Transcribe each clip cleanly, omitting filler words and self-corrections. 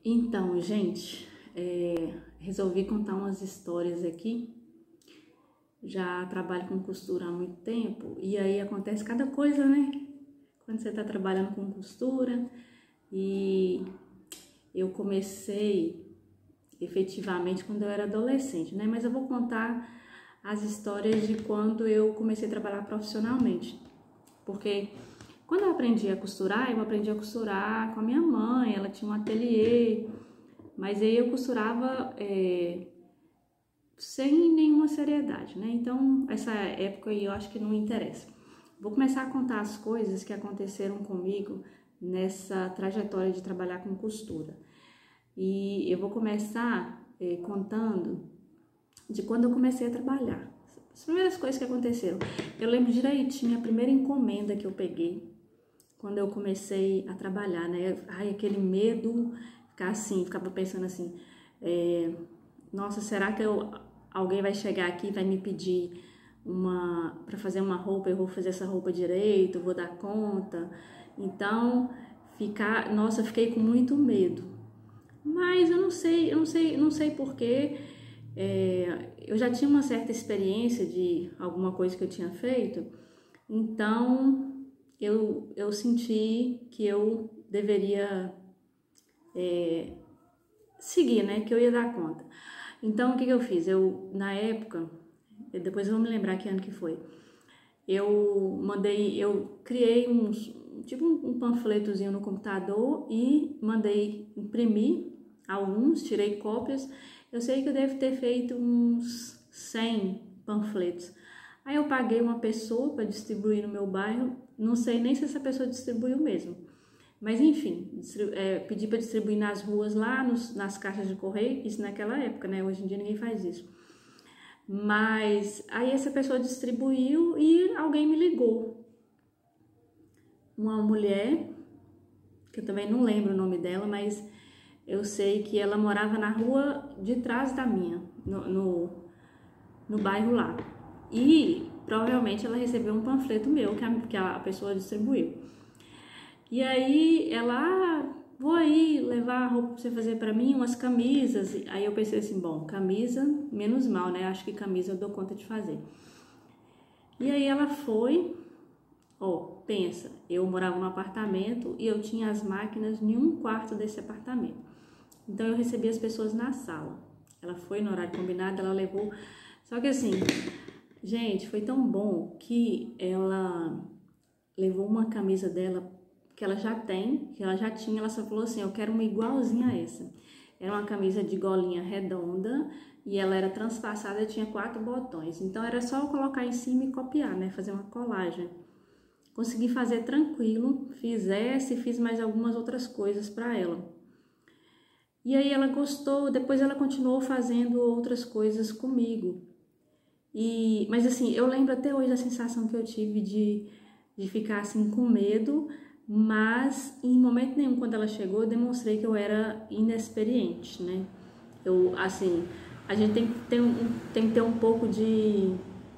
Então, gente, resolvi contar umas histórias aqui. Já trabalho com costura há muito tempo e aí acontece cada coisa, né? Quando você tá trabalhando com costura. E eu comecei efetivamente quando eu era adolescente, né? Mas eu vou contar as histórias de quando eu comecei a trabalhar profissionalmente. Porque quando eu aprendi a costurar com a minha mãe, ela tinha um ateliê, mas aí eu costurava sem nenhuma seriedade, né? Então, essa época aí eu acho que não interessa. Vou começar a contar as coisas que aconteceram comigo nessa trajetória de trabalhar com costura. E eu vou começar contando de quando eu comecei a trabalhar. As primeiras coisas que aconteceram. Eu lembro direitinho a primeira encomenda que eu peguei quando eu comecei a trabalhar, né? Ai, aquele medo, ficar assim, ficava pensando assim, nossa, será que alguém vai chegar aqui e vai me pedir para fazer uma roupa, eu vou fazer essa roupa direito, vou dar conta? Então, nossa, fiquei com muito medo. Mas eu não sei porquê. Eu já tinha uma certa experiência de alguma coisa que eu tinha feito, então eu senti que eu deveria seguir, né? Que eu ia dar conta. Então, o que eu fiz? Na época, depois eu vou me lembrar que ano que foi, eu criei um panfletozinho no computador e mandei imprimir alguns, tirei cópias. Eu sei que eu devo ter feito uns 100 panfletos. Aí eu paguei uma pessoa para distribuir no meu bairro, não sei nem se essa pessoa distribuiu mesmo. Mas enfim, pedi para distribuir nas ruas lá, nas caixas de correio, isso naquela época, né? Hoje em dia ninguém faz isso. Mas aí essa pessoa distribuiu e alguém me ligou. Uma mulher, que eu também não lembro o nome dela, mas eu sei que ela morava na rua de trás da minha, no bairro lá. E provavelmente ela recebeu um panfleto meu que a pessoa distribuiu. E aí vou aí levar a roupa pra você fazer pra mim, umas camisas. Aí eu pensei assim, bom, camisa, menos mal, né? Acho que camisa eu dou conta de fazer. E aí ela foi, pensa, eu morava num apartamento e eu tinha as máquinas em um quarto desse apartamento. Então eu recebi as pessoas na sala. Ela foi no horário combinado, ela levou. Só que assim, gente, foi tão bom que ela levou uma camisa dela que ela já tinha, ela só falou assim, eu quero uma igualzinha a essa. Era uma camisa de golinha redonda e ela era transpassada e tinha 4 botões. Então era só eu colocar em cima e copiar, né? Fazer uma colagem. Consegui fazer tranquilo, fiz mais algumas outras coisas para ela. E aí ela gostou, depois ela continuou fazendo outras coisas comigo. Mas assim, eu lembro até hoje a sensação que eu tive de ficar assim com medo, mas em momento nenhum quando ela chegou eu demonstrei que eu era inexperiente, né? A gente tem que ter um pouco de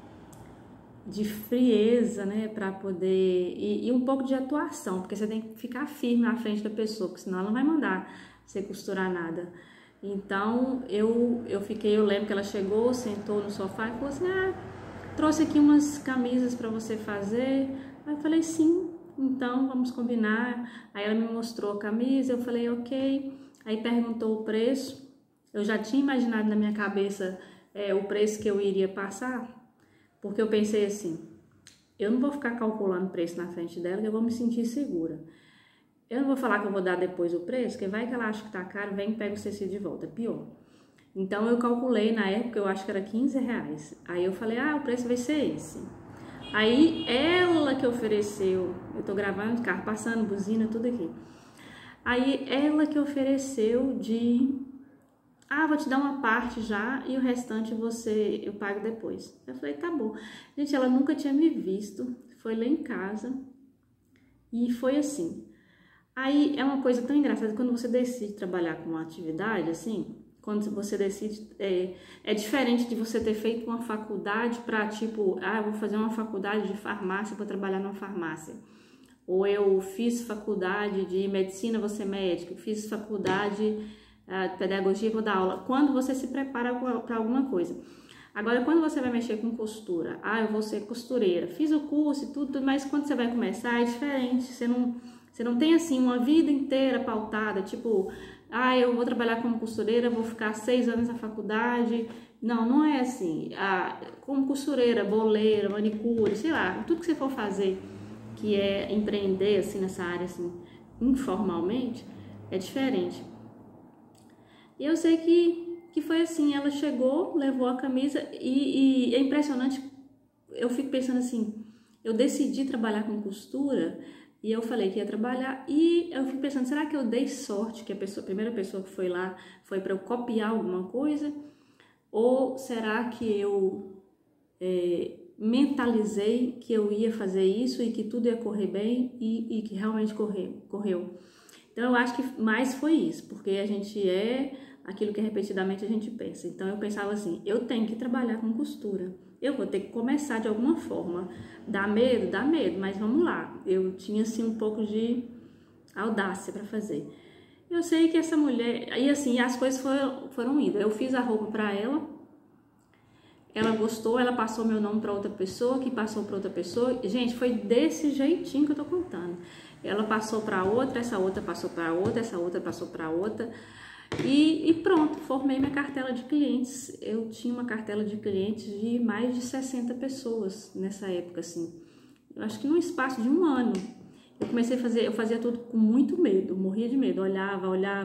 frieza, né, para poder e um pouco de atuação, porque você tem que ficar firme na frente da pessoa, porque senão ela não vai mandar você costurar nada. Então eu lembro que ela chegou, sentou no sofá e falou assim: trouxe aqui umas camisas para você fazer. Aí eu falei: sim, então vamos combinar. Aí ela me mostrou a camisa, eu falei: ok. Aí perguntou o preço. Eu já tinha imaginado na minha cabeça o preço que eu iria passar, porque eu pensei assim: eu não vou ficar calculando o preço na frente dela, que eu vou me sentir segura. Eu não vou falar que eu vou dar depois o preço, porque vai que ela acha que tá caro, vem e pega o tecido de volta, é pior. Então eu calculei, na época eu acho que era R$15. Aí eu falei: o preço vai ser esse. Aí ela que ofereceu, eu tô gravando de carro, passando, buzina, tudo aqui. Aí ela que ofereceu vou te dar uma parte já e o restante eu pago depois. Eu falei: tá bom. Gente, ela nunca tinha me visto, foi lá em casa e foi assim. Aí é uma coisa tão engraçada, quando você decide trabalhar com uma atividade, assim, quando você decide, é diferente de você ter feito uma faculdade para, tipo, vou fazer uma faculdade de farmácia para trabalhar numa farmácia. ou eu fiz faculdade de medicina, vou ser médico, fiz faculdade de pedagogia, vou dar aula. Quando você se prepara para alguma coisa. Agora, quando você vai mexer com costura, eu vou ser costureira, fiz o curso e tudo, mas quando você vai começar é diferente, você não tem assim uma vida inteira pautada, tipo, eu vou trabalhar como costureira, vou ficar 6 anos na faculdade. Não, não é assim. Como costureira, boleira, manicure, sei lá, tudo que você for fazer que é empreender assim nessa área assim, informalmente, é diferente. E eu sei que foi assim, ela chegou, levou a camisa e é impressionante, eu fico pensando assim, eu decidi trabalhar com costura e eu falei que ia trabalhar e eu fico pensando, será que eu dei sorte que a primeira pessoa que foi lá foi para eu copiar alguma coisa? Ou será que eu mentalizei que eu ia fazer isso e que tudo ia correr bem e que realmente correu? Então eu acho que mais foi isso, porque a gente é aquilo que repetidamente a gente pensa. Então eu pensava assim, eu tenho que trabalhar com costura, eu vou ter que começar de alguma forma. Dá medo, mas vamos lá. Eu tinha assim um pouco de audácia para fazer. Eu sei que essa mulher, e assim, as coisas foram indo. Eu fiz a roupa para ela gostou, ela passou meu nome para outra pessoa, que passou para outra pessoa. Gente, foi desse jeitinho que eu tô contando. Ela passou para outra, essa outra passou para outra, essa outra passou para outra. E pronto, formei minha cartela de clientes. Eu tinha uma cartela de clientes de mais de 60 pessoas nessa época, assim. Eu acho que num espaço de 1 ano. Eu comecei a fazer, eu fazia tudo com muito medo, morria de medo. Olhava,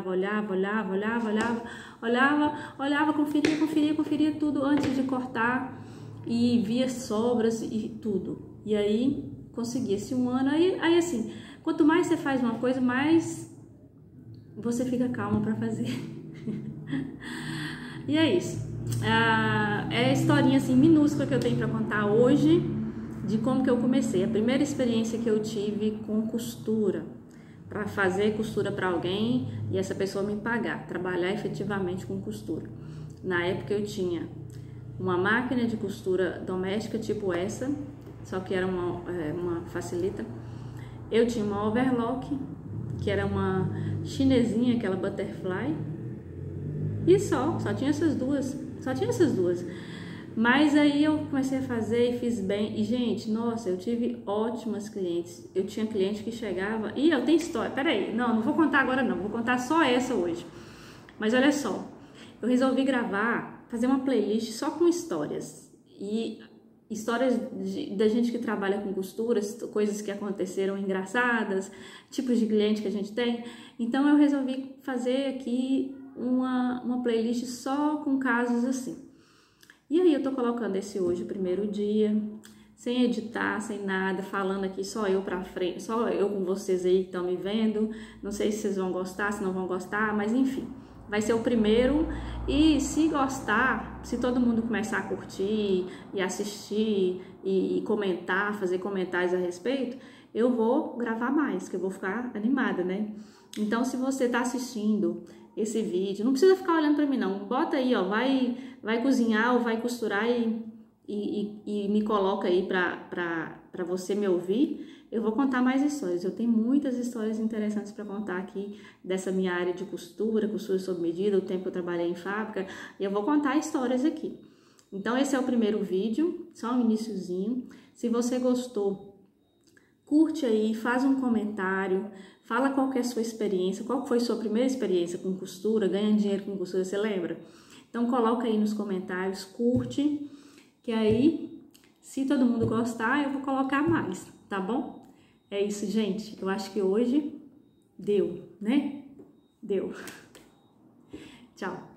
conferia tudo antes de cortar e via sobras e tudo. E aí consegui esse 1 ano. Aí assim, quanto mais você faz uma coisa, mais você fica calma para fazer. E é isso. É a historinha assim minúscula que eu tenho para contar hoje de como que eu comecei. A primeira experiência que eu tive com costura, para fazer costura para alguém e essa pessoa me pagar, trabalhar efetivamente com costura. Na época eu tinha uma máquina de costura doméstica tipo essa, só que era uma facilita. Eu tinha uma overlock, que era uma chinesinha, aquela butterfly, e só tinha essas duas, Mas aí eu comecei a fazer e fiz bem, e gente, nossa, eu tive ótimas clientes. Eu tinha cliente que chegava, e eu tenho história, peraí, não vou contar agora não, vou contar só essa hoje. Mas olha só, eu resolvi fazer uma playlist só com histórias, e histórias da gente que trabalha com costuras, coisas que aconteceram engraçadas, tipos de cliente que a gente tem. Então eu resolvi fazer aqui uma playlist só com casos assim. E aí eu tô colocando esse hoje, o primeiro dia, sem editar, sem nada, falando aqui só eu pra frente, só eu com vocês aí que estão me vendo. Não sei se vocês vão gostar, se não vão gostar, mas enfim, vai ser o primeiro. E se gostar, se todo mundo começar a curtir e assistir e comentar, fazer comentários a respeito, eu vou gravar mais, que eu vou ficar animada, né? Então, se você tá assistindo esse vídeo, não precisa ficar olhando para mim não, bota aí, ó, vai cozinhar ou vai costurar e me coloca aí para você me ouvir. Eu vou contar mais histórias, eu tenho muitas histórias interessantes para contar aqui dessa minha área de costura sob medida, o tempo que eu trabalhei em fábrica, e eu vou contar histórias aqui. Então esse é o primeiro vídeo, só um iniciozinho. Se você gostou, curte aí, faz um comentário, fala qual que é a sua experiência, qual foi a sua primeira experiência com costura, ganhando dinheiro com costura, você lembra? Então coloca aí nos comentários, curte, que aí, se todo mundo gostar, eu vou colocar mais, tá bom? É isso, gente. Eu acho que hoje deu, né? Deu. Tchau.